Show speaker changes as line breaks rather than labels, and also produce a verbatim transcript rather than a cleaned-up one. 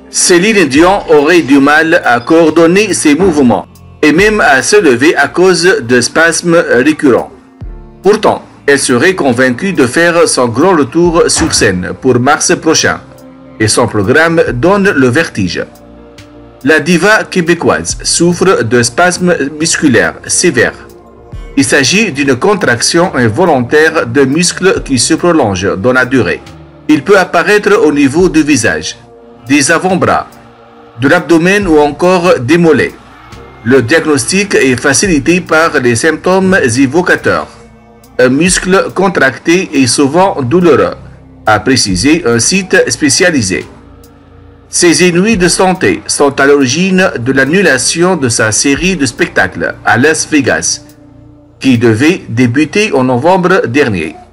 Céline Dion aurait du mal à coordonner ses mouvements et même à se lever à cause de spasmes récurrents. Pourtant, elle serait convaincue de faire son grand retour sur scène pour mars prochain et son programme donne le vertige. La diva québécoise souffre de spasmes musculaires sévères. Il s'agit d'une contraction involontaire de muscles qui se prolonge dans la durée. Il peut apparaître au niveau du visage, des avant-bras, de l'abdomen ou encore des mollets. Le diagnostic est facilité par les symptômes évocateurs. Un muscle contracté est souvent douloureux, a précisé un site spécialisé. Ces ennuis de santé sont à l'origine de l'annulation de sa série de spectacles à Las Vegas, qui devait débuter en novembre dernier.